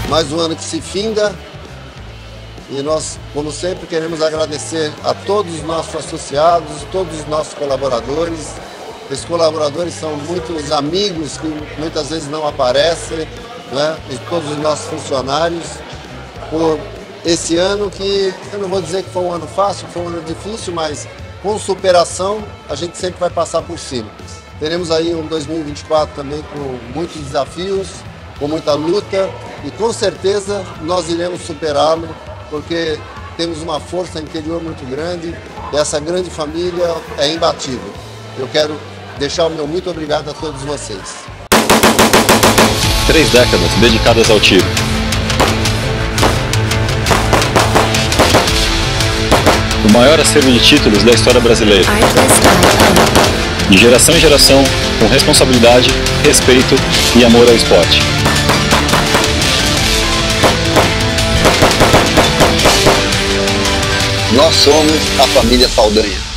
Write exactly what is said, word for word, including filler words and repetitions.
mais um ano que se finda e nós, como sempre, queremos agradecer a todos os nossos associados, todos os nossos colaboradores. Esses colaboradores são muitos amigos que muitas vezes não aparecem, né? E todos os nossos funcionários, por esse ano que, eu não vou dizer que foi um ano fácil, foi um ano difícil, mas com superação a gente sempre vai passar por cima. Teremos aí um dois mil e vinte e quatro também com muitos desafios, com muita luta e com certeza nós iremos superá-lo, porque temos uma força interior muito grande e essa grande família é imbatível. Eu quero deixar o meu muito obrigado a todos vocês. Três décadas dedicadas ao tiro. O maior acervo de títulos da história brasileira. De geração em geração, com responsabilidade, respeito e amor ao esporte. Nós somos a família Saldanha.